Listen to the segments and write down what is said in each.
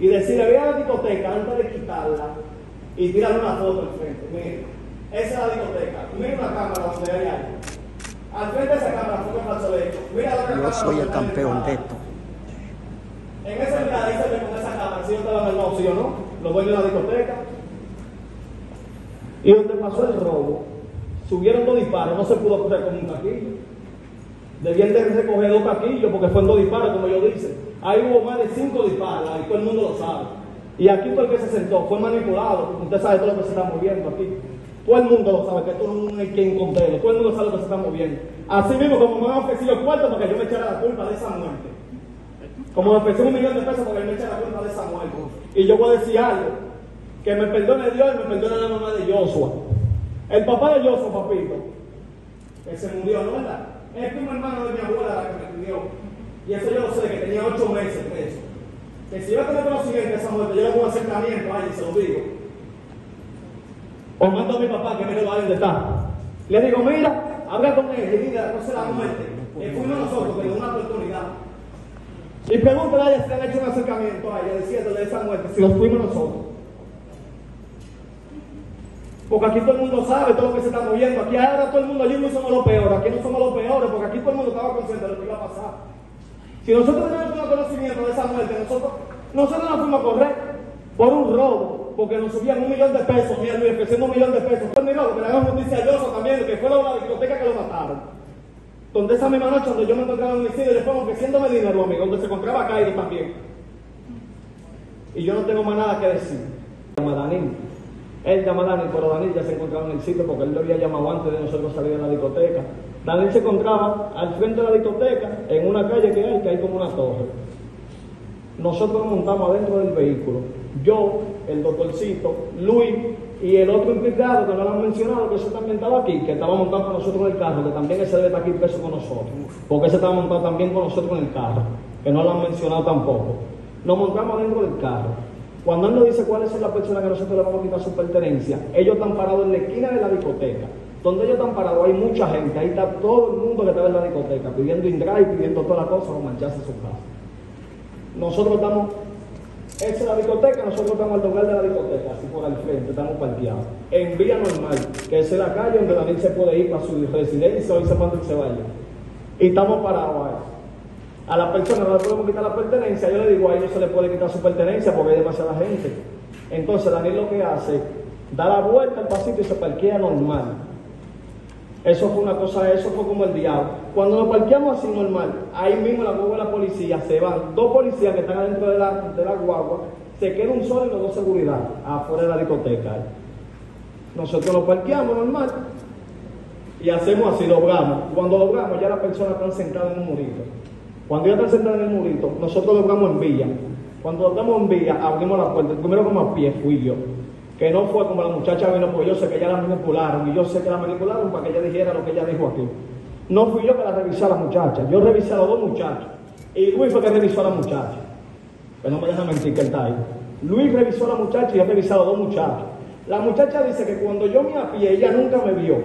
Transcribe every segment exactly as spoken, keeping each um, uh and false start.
y decirle, ve a la discoteca antes de quitarla y tirarle una foto al frente. Mira, esa es la discoteca. Mira una cámara donde hay algo. Al frente de esa cámara fue un falso hecho. Mira la otra cámara. Yo soy el campeón de esto. En esa mitad dice que con esa cámara, si yo estaba en el no, sí o no, los dueños de la discoteca. Y donde pasó el robo, subieron dos disparos, no se pudo coger con un caquillo. Debían de recoger dos caquillos porque fueron dos disparos, como yo dice. Ahí hubo más de cinco disparos, ahí todo el mundo lo sabe. Y aquí todo el que se sentó fue manipulado, porque usted sabe todo lo que se está moviendo aquí. Todo el mundo lo sabe, que esto no hay quien contarlo, todo el mundo sabe lo que se está moviendo. Así mismo como me han ofrecido cuarto para que yo me echara la culpa de esa muerte. Como me ofrecí un millón de pesos para que yo me echara la culpa de esa muerte. Y yo voy a decir algo, que me perdone Dios y me perdone la mamá de Joshua. El papá de Joshua, papito, que se murió, ¿no verdad? Es el primo hermano de mi abuela la que me pidió. Y eso yo lo sé, que tenía ocho meses preso. Que si yo a tener conocimiento de esa muerte, yo le pongo acercamiento a ella y se lo digo. O mando a mi papá que me lo va a donde está. Le digo, mira, habla con él y diga, no se la muerte. Que fuimos nosotros que le dio una oportunidad. Y pregúntale a ella si le han hecho un acercamiento a ella diciéndole de esa muerte, si lo fuimos nosotros. Porque aquí todo el mundo sabe todo lo que se está moviendo. Aquí ahora todo el mundo, allí no somos los peores. Aquí no somos los peores, porque aquí todo el mundo estaba consciente de lo que iba a pasar. Si nosotros tenemos un conocimiento de esa muerte, nosotros, nosotros nos fuimos a correr por un robo, porque nos subían un millón de pesos, mira Luis, ofreciendo un millón de pesos. Fue mi robo, que le hagan justicia a Yoso también, que fue la discoteca que lo mataron. Donde esa misma noche donde yo me encontraba en el homicidio, le fueron ofreciéndome dinero, amigo, donde se encontraba Cairo también. Y yo no tengo más nada que decir. Llama Danil. Él llama a Danil, pero Danil ya se encontraba en el sitio porque él lo había llamado antes de nosotros salir de la discoteca. Danil se encontraba al frente de la discoteca, en una calle que hay, que hay como una torre. Nosotros nos montamos adentro del vehículo. Yo, el doctorcito, Luis y el otro implicado que no lo han mencionado, que ese también estaba aquí, que estaba montado con nosotros en el carro, que también ese debe estar aquí preso con nosotros, porque ese estaba montado también con nosotros en el carro, que no lo han mencionado tampoco. Nos montamos adentro del carro. Cuando él nos dice cuáles son las personas que nosotros le vamos a quitar su pertenencia, ellos están parados en la esquina de la discoteca. Donde ellos están parados hay mucha gente, ahí está todo el mundo que está en la discoteca, pidiendo indra y pidiendo todas las cosas o mancharse su casa. Nosotros estamos, esa es la discoteca, nosotros estamos al doblar de la discoteca, así por al frente, estamos parqueados. En vía normal, que es la calle donde Daniel se puede ir para su residencia o irse cuando él se vaya. Y estamos parados ahí. A la persona no le podemos quitar la pertenencia, yo le digo a ellos se le puede quitar su pertenencia porque hay demasiada gente. Entonces Daniel lo que hace, da la vuelta al pasito y se parquea normal. Eso fue una cosa, eso fue como el diablo. Cuando nos parqueamos así normal, ahí mismo la guagua de la policía, se van dos policías que están adentro de la, de la guagua, se queda un solo y los dos seguridad, afuera de la discoteca. Nosotros nos parqueamos normal y hacemos así, logramos. Cuando logramos ya las personas están sentadas en un murito. Cuando ya están sentadas en el murito, nosotros logramos en vía. Cuando logramos en vía, abrimos la puerta. El primero como a pie fui yo. Que no fue como la muchacha vino, porque yo sé que ya la manipularon, y yo sé que la manipularon para que ella dijera lo que ella dijo aquí. No fui yo que la revisé a la muchacha, yo revisé a los dos muchachos, y Luis fue que revisó a la muchacha. Pero no me deja mentir que él está ahí. Luis revisó a la muchacha y yo revisé a los dos muchachos. La muchacha dice que cuando yo me apié, ella nunca me vio.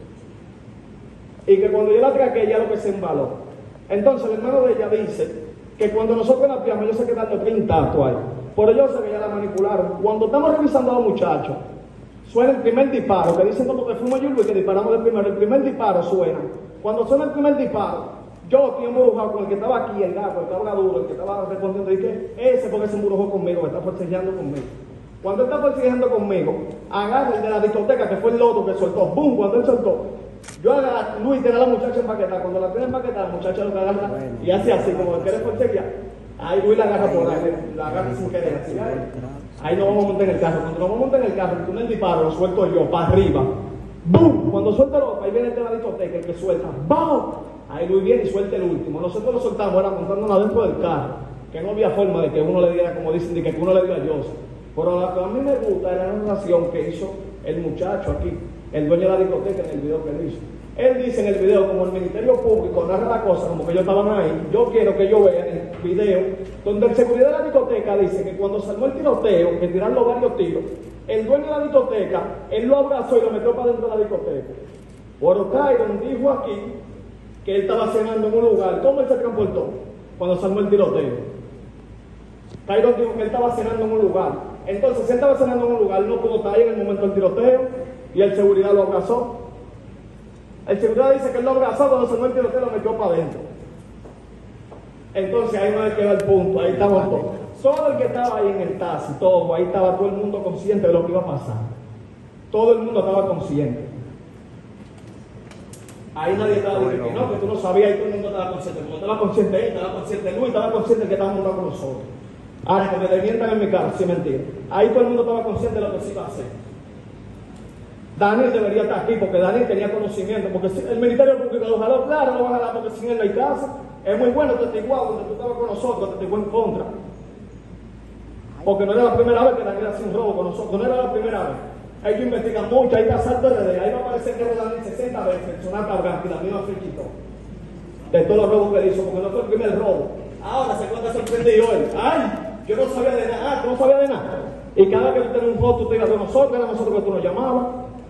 Y que cuando yo la traqué, ella lo que se embaló. Entonces el hermano de ella dice que cuando nosotros la apiamos, ellos se quedan los tres intactos ahí. Por ello sé que ya la manipularon. Cuando estamos revisando a los muchachos, suena el primer disparo, que dicen como que fuimos yo y que disparamos del primero. El primer disparo suena. Cuando suena el primer disparo, yo estoy embrujado con el que estaba aquí, el gato, el que habla duro, el que estaba respondiendo, y que ese porque se embrujó conmigo, que está forcejeando conmigo. Cuando él está forcejeando conmigo, agarra el de la discoteca, que fue el loto que soltó, ¡bum! Cuando él soltó, yo agarro, Luis tiene a la muchacha empaquetada. Cuando la tiene empaquetada, la muchacha lo que agarra y hace así, como que quiere forcejear. Ahí Luis la agarra por ahí, la agarra sin querer. Así, ahí. ahí nos vamos a montar en el carro. Cuando nos vamos a montar en el carro, el túnel disparo lo suelto yo, para arriba. ¡Bum! Cuando suelta el otro, ahí viene el de la discoteca, el que suelta. ¡Vamos! Ahí Luis viene y suelta el último. Nosotros lo soltamos, era montándonos adentro del carro. Que no había forma de que uno le diera, como dicen, de que uno le diera a Dios. Pero lo que a mí me gusta es la narración que hizo el muchacho aquí, el dueño de la discoteca, en el video que él hizo. Él dice en el video, como el Ministerio Público narra la cosa, como que ellos estaban ahí, yo quiero que ellos vean el video, donde el seguridad de la discoteca dice que cuando salió el tiroteo, que tiraron los varios tiros, el dueño de la discoteca, él lo abrazó y lo metió para dentro de la discoteca. Pero Tyron dijo aquí que él estaba cenando en un lugar. ¿Cómo él se transportó cuando salió el tiroteo? Cairo dijo que él estaba cenando en un lugar. Entonces, él estaba cenando en un lugar, no pudo estar ahí en el momento del tiroteo y el seguridad lo abrazó. El seguridad dice que él lo abrazó, cuando sonó el tiroteo lo metió para adentro. Entonces, ahí no queda el punto, ahí estamos todos. Todo el que estaba ahí en el taxi, todo, ahí estaba todo el mundo consciente de lo que iba a pasar. Todo el mundo estaba consciente. Ahí nadie estaba diciendo que no, que tú no sabías y todo el mundo estaba consciente. Como estaba consciente él, estaba consciente Luis, estaba consciente que estaba montado con nosotros. Ahora que me desmientan en mi cara, si es mentira. Ahí todo el mundo estaba consciente de lo que se iba a hacer. Daniel debería estar aquí porque Daniel tenía conocimiento, porque el Ministerio Público lo jaló, claro, lo va a jalar porque sin él no hay casa. Es muy bueno testiguar cuando tú estabas con nosotros, testiguó en contra. Porque no era la primera vez que Daniel hacía un robo con nosotros, no era la primera vez. Hay que investigar mucho, hay que asalto R D, ahí va a aparecer que Daniel sesenta veces, el Sonata Branca y la misma fechito. De todos los robos que él hizo, porque no fue el primer robo. Ahora se cuenta sorprendido él. ¡Ay! Yo no sabía de nada, ah, tú no sabías de nada. Y cada vez que tú tenías un foto, tú ibas con nosotros, era nosotros que tú nos llamabas.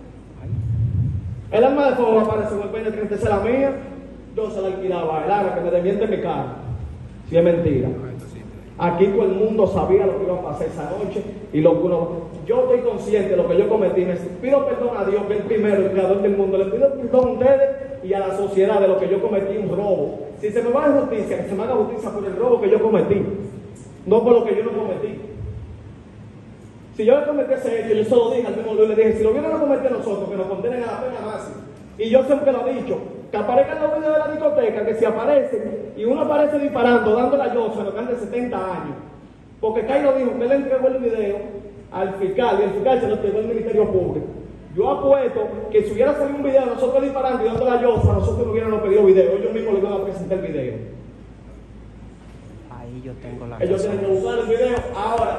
El arma de fuego aparece en el peine treinta y seis, la mía, yo se la alquilaba, el arma que me desmiente mi cara. Si es mentira. Aquí todo el mundo sabía lo que iba a pasar esa noche y lo que uno... Yo estoy consciente de lo que yo cometí. Me pido perdón a Dios, que es el primero, el creador del mundo. Le pido perdón a ustedes y a la sociedad de lo que yo cometí, un robo. Si se me va a dar justicia, que se me haga justicia por el robo que yo cometí, no por lo que yo no cometí. Si yo le cometí ese hecho, yo se lo dije al mismo Dios, le dije, si lo vieron a cometer nosotros, que nos condenen a la pena máxima. Y yo siempre lo he dicho, que aparezcan los videos de la discoteca, que si aparecen y uno aparece disparando, dando la yosa a los que han de setenta años, porque Cairo dijo que él entregó el video al fiscal y el fiscal se lo entregó al Ministerio Público. Yo apuesto que si hubiera salido un video de nosotros disparando y dando la yosa, nosotros no hubiéramos pedido video, ellos mismos le iban a presentar el video. Ahí yo tengo la Ellos tienen que usar el video. Ahora,